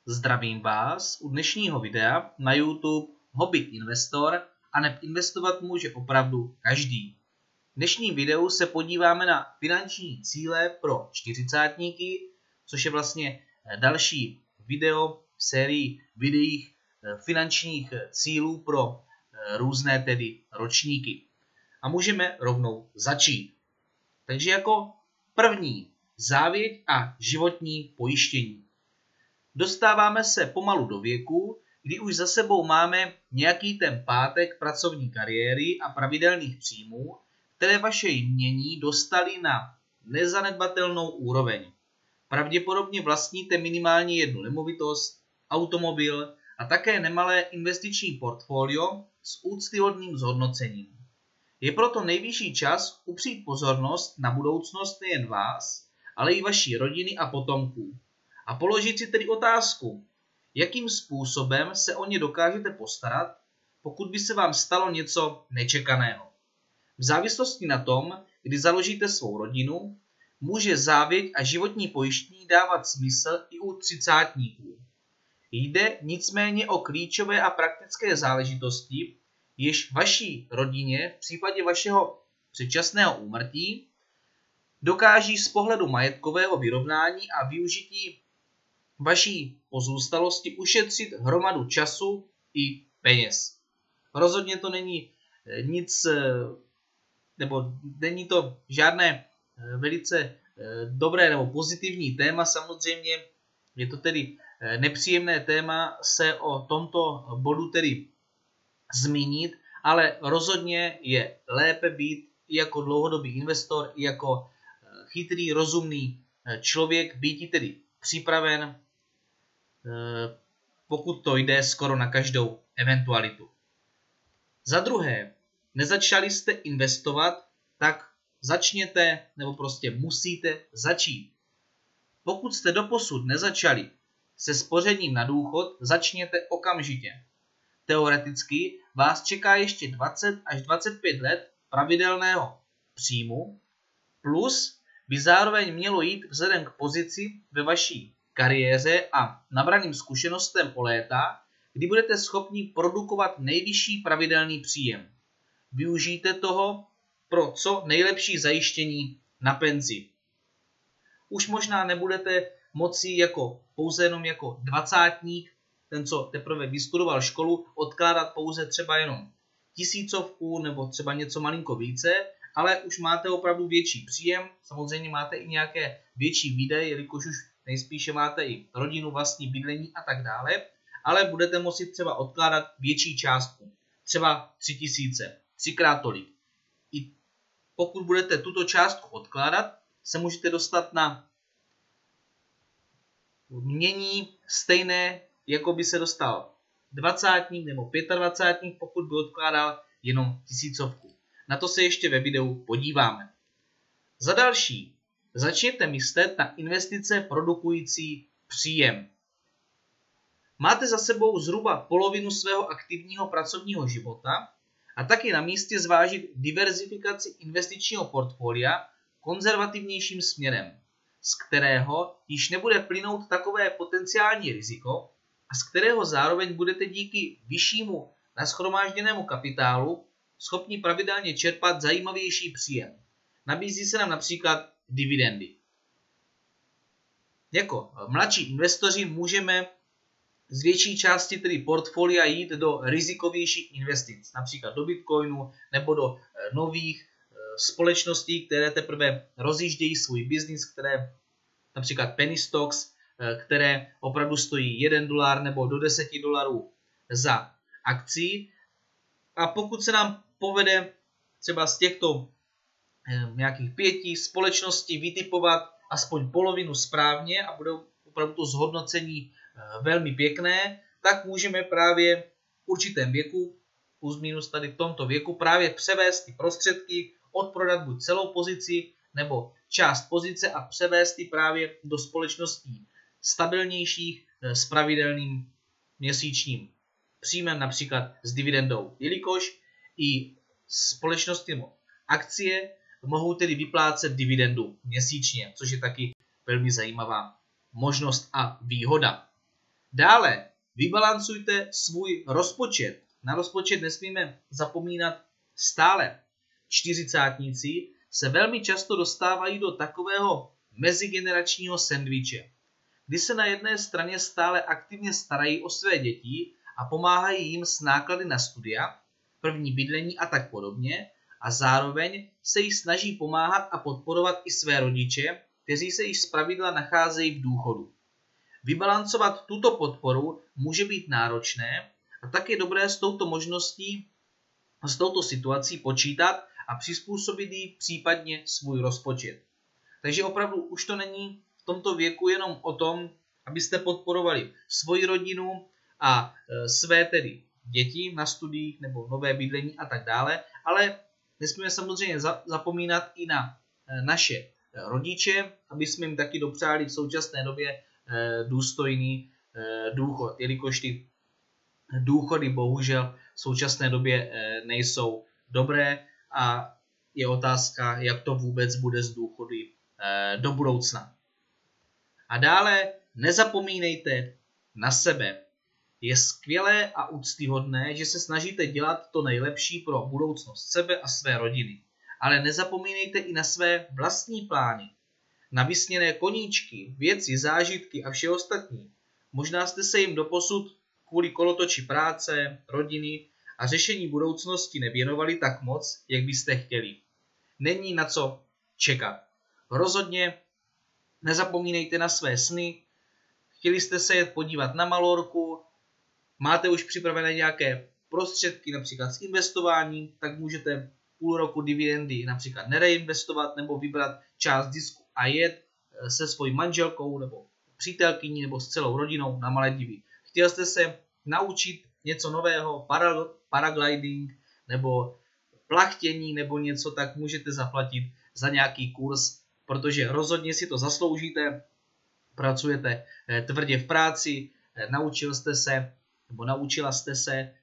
Zdravím vás u dnešního videa na YouTube Hobby Investor a neb investovat může opravdu každý. V dnešním videu se podíváme na finanční cíle pro čtyřicátníky, což je vlastně další video v sérii videích finančních cílů pro různé tedy ročníky. A můžeme rovnou začít. Takže jako první závěť a životní pojištění. Dostáváme se pomalu do věku, kdy už za sebou máme nějaký ten pátek pracovní kariéry a pravidelných příjmů, které vaše jmění dostaly na nezanedbatelnou úroveň. Pravděpodobně vlastníte minimálně jednu nemovitost, automobil a také nemalé investiční portfolio s úctyhodným zhodnocením. Je proto nejvyšší čas upřít pozornost na budoucnost nejen vás, ale i vaší rodiny a potomků. A položit si tedy otázku, jakým způsobem se o ně dokážete postarat, pokud by se vám stalo něco nečekaného. V závislosti na tom, kdy založíte svou rodinu, může závěť a životní pojištění dávat smysl i u třicátníků. Jde nicméně o klíčové a praktické záležitosti, jež vaší rodině v případě vašeho předčasného úmrtí dokáží z pohledu majetkového vyrovnání a využití vaší pozůstalosti ušetřit hromadu času i peněz. Rozhodně to není nic, nebo není to žádné velice dobré nebo pozitivní téma. Samozřejmě je to tedy nepříjemné téma se o tomto bodu tedy zmínit, ale rozhodně je lépe být i jako dlouhodobý investor, i jako chytrý, rozumný člověk, být tedy připraven, pokud to jde, skoro na každou eventualitu. Za druhé, nezačali jste investovat, tak začněte, nebo prostě musíte začít. Pokud jste doposud nezačali se spořením na důchod, začněte okamžitě. Teoreticky vás čeká ještě 20 až 25 let pravidelného příjmu, plus by zároveň mělo jít vzhledem k pozici ve vaší kariéře a nabraným zkušenostem o léta, kdy budete schopni produkovat nejvyšší pravidelný příjem. Využijte toho pro co nejlepší zajištění na penzi. Už možná nebudete moci pouze jenom jako dvacátník, ten, co teprve vystudoval školu, odkládat pouze třeba jenom 1000 nebo třeba něco malinko více, ale už máte opravdu větší příjem, samozřejmě máte i nějaké větší výdaje, jelikož už nejspíše máte i rodinu, vlastní bydlení a tak dále, ale budete moci třeba odkládat větší částku, třeba 3000, třikrát tolik. I pokud budete tuto částku odkládat, se můžete dostat na jmění stejné, jako by se dostal dvacátník nebo 25, pokud by odkládal jenom 1000. Na to se ještě ve videu podíváme. Za další, začněte myslet na investice produkující příjem. Máte za sebou zhruba polovinu svého aktivního pracovního života a taky na místě zvážit diverzifikaci investičního portfolia konzervativnějším směrem, z kterého již nebude plynout takové potenciální riziko a z kterého zároveň budete díky vyššímu nashromážděnému kapitálu schopni pravidelně čerpat zajímavější příjem. Nabízí se nám například dividendy. Jako mladší investoři můžeme z větší části tedy portfolia jít do rizikovějších investic, například do Bitcoinu nebo do nových společností, které teprve rozjíždějí svůj biznis, které například penny stocks, které opravdu stojí $1 nebo do $10 za akci. A pokud se nám povede třeba z těchto nějakých 5 společností vytipovat aspoň polovinu správně a bude opravdu to zhodnocení velmi pěkné, tak můžeme právě v určitém věku, plus minus tady v tomto věku, právě převést ty prostředky, odprodat buď celou pozici nebo část pozice a převést ty právě do společností stabilnějších s pravidelným měsíčním příjmem, například s dividendou, jelikož i společnosti nebo akcie mohou tedy vyplácet dividendu měsíčně, což je taky velmi zajímavá možnost a výhoda. Dále vybalancujte svůj rozpočet. Na rozpočet nesmíme zapomínat stále. Čtyřicátníci se velmi často dostávají do takového mezigeneračního sendviče, kdy se na jedné straně stále aktivně starají o své děti a pomáhají jim s náklady na studia, první bydlení a tak podobně, a zároveň se jí snaží pomáhat a podporovat i své rodiče, kteří se již zpravidla nacházejí v důchodu. Vybalancovat tuto podporu může být náročné a tak je dobré s touto možností, s touto situací počítat a přizpůsobit jí případně svůj rozpočet. Takže opravdu už to není v tomto věku jenom o tom, abyste podporovali svoji rodinu a své tedy děti na studiích nebo nové bydlení a tak dále, ale nesmíme samozřejmě zapomínat i na naše rodiče, aby jsme jim taky dopřáli v současné době důstojný důchod, jelikož ty důchody bohužel v současné době nejsou dobré a je otázka, jak to vůbec bude s důchody do budoucna. A dále nezapomínejte na sebe. Je skvělé a úctyhodné, že se snažíte dělat to nejlepší pro budoucnost sebe a své rodiny. Ale nezapomínejte i na své vlastní plány. Na vysněné koníčky, věci, zážitky a vše ostatní. Možná jste se jim doposud kvůli kolotoči práce, rodiny a řešení budoucnosti nevěnovali tak moc, jak byste chtěli. Není na co čekat. Rozhodně nezapomínejte na své sny. Chtěli jste se jet podívat na Malorku, máte už připravené nějaké prostředky, například s investováním, tak můžete půl roku dividendy například nereinvestovat nebo vybrat část zisku a jet se svojí manželkou nebo přítelkyní nebo s celou rodinou na Maledivy. Chtěl jste se naučit něco nového, paragliding nebo plachtění nebo něco, tak můžete zaplatit za nějaký kurz, protože rozhodně si to zasloužíte, pracujete tvrdě v práci, naučil jste se nebo naučila jste se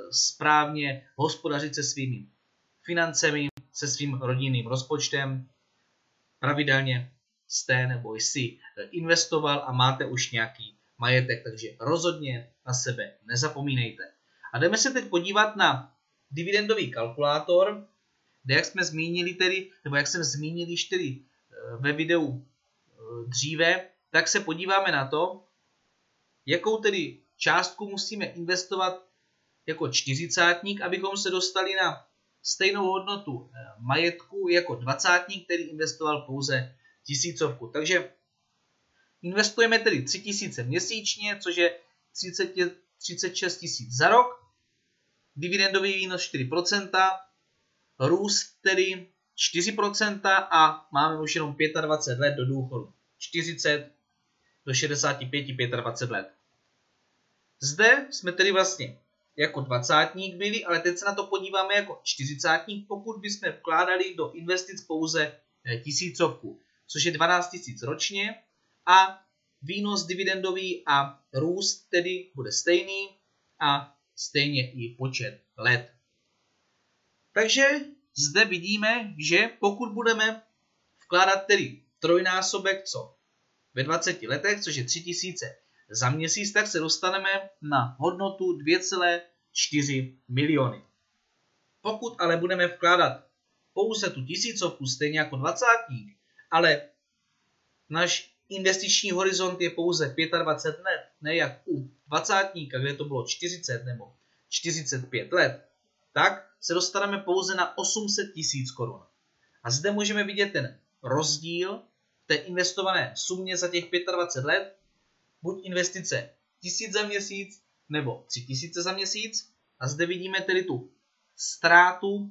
správně hospodařit se svými financemi, se svým rodinným rozpočtem, pravidelně jste nebo jsi investoval a máte už nějaký majetek, takže rozhodně na sebe nezapomínejte. A jdeme se teď podívat na dividendový kalkulátor, kde jak jsme zmínili tedy, nebo jak jsem zmínil již tedy ve videu dříve, tak se podíváme na to, jakou tedy částku musíme investovat jako čtyřicátník, abychom se dostali na stejnou hodnotu majetku jako dvacátník, který investoval pouze 1000. Takže investujeme tedy 3000 měsíčně, což je 36 000 za rok, dividendový výnos 4%, růst tedy 4% a máme už jenom 25 let do důchodu. 40 do 65, 25 let. Zde jsme tedy vlastně jako dvacátník byli, ale teď se na to podíváme jako čtyřicátník, pokud bychom vkládali do investic pouze 1000, což je 12 000 ročně a výnos dividendový a růst tedy bude stejný a stejně i počet let. Takže zde vidíme, že pokud budeme vkládat tedy trojnásobek co ve 20 letech, což je 3000 za měsíc, tak se dostaneme na hodnotu 2,4 miliony. Pokud ale budeme vkládat pouze tu 1000 stejně jako dvacátník, ale náš investiční horizont je pouze 25 let, ne jak u dvacátníka, kde to bylo 40 nebo 45 let, tak se dostaneme pouze na 800 000 korun. A zde můžeme vidět ten rozdíl v té investované sumě za těch 25 let, buď investice 1000 za měsíc nebo 3000 za měsíc. A zde vidíme tedy tu ztrátu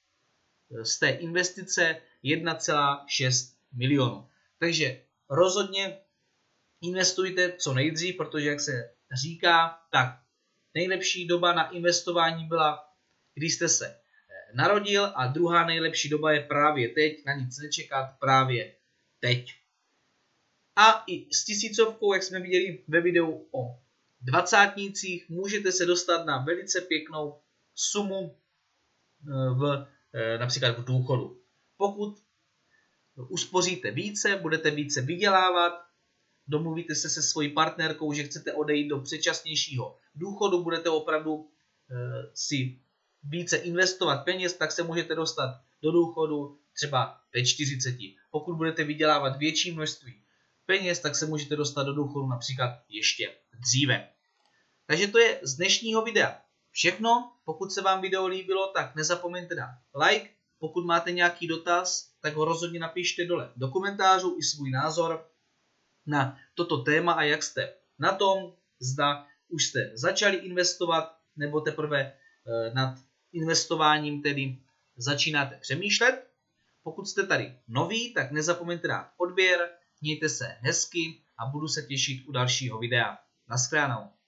z té investice 1,6 milionu. Takže rozhodně investujte co nejdřív, protože jak se říká, tak nejlepší doba na investování byla, když jste se narodil a druhá nejlepší doba je právě teď, na nic nečekat, právě teď. A i s 1000, jak jsme viděli ve videu o dvacátnících, můžete se dostat na velice pěknou sumu například v důchodu. Pokud uspoříte více, budete více vydělávat, domluvíte se se svojí partnerkou, že chcete odejít do předčasnějšího důchodu, budete opravdu si více investovat peněz, tak se můžete dostat do důchodu třeba ve 40. Pokud budete vydělávat větší množství peněz, tak se můžete dostat do důchodu například ještě dříve. Takže to je z dnešního videa všechno. Pokud se vám video líbilo, tak nezapomeňte dát like. Pokud máte nějaký dotaz, tak ho rozhodně napište dole do komentářů i svůj názor na toto téma a jak jste na tom, zda už jste začali investovat nebo teprve nad investováním tedy začínáte přemýšlet. Pokud jste tady noví, tak nezapomeňte dát odběr, mějte se hezky a budu se těšit u dalšího videa. Naschledanou.